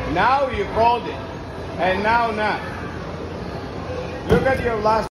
Now you called it, and now not. Look at your last